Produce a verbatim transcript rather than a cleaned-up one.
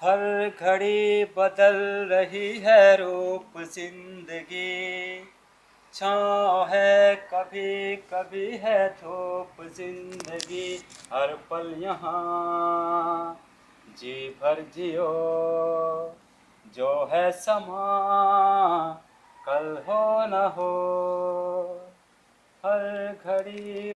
हर घड़ी बदल रही है रूप जिंदगी, छाँव है कभी कभी है धूप जिंदगी। हर पल यहाँ जी भर जियो, जो है समा कल हो न हो। हर घड़ी